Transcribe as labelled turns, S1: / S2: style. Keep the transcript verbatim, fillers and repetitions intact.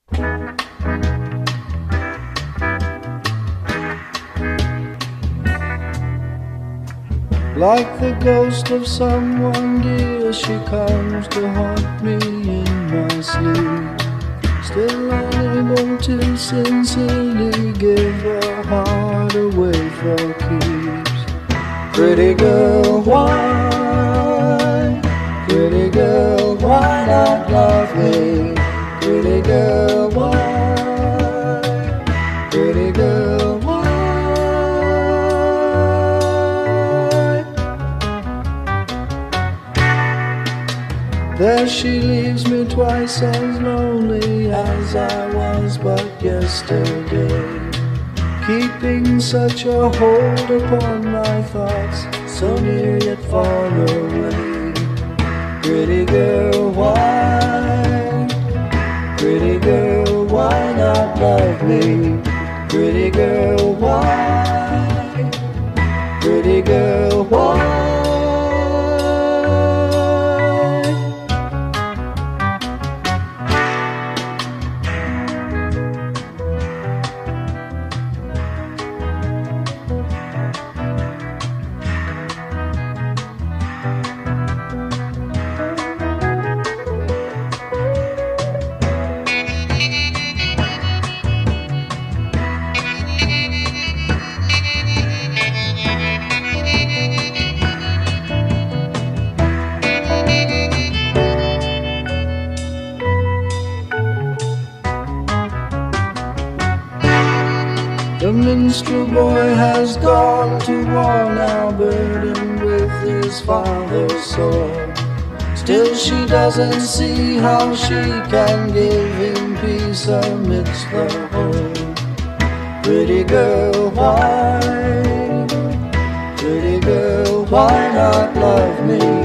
S1: Like the ghost of someone dear, she comes to haunt me in my sleep. Still unable to sincerely give her heart away for keeps. Pretty girl, why? Pretty girl, why not love me? Pretty girl, why? Pretty girl, why? There she leaves me twice as lonely as I was but yesterday, keeping such a hold upon my thoughts, so near yet far away. Pretty girl, why? Pretty girl, why not love me? Pretty girl, why? Pretty girl, why? The minstrel boy has gone to war now, burdened with his father's sword. Still she doesn't see how she can give him peace amidst the whole. Pretty girl, why? Pretty girl, why not love me?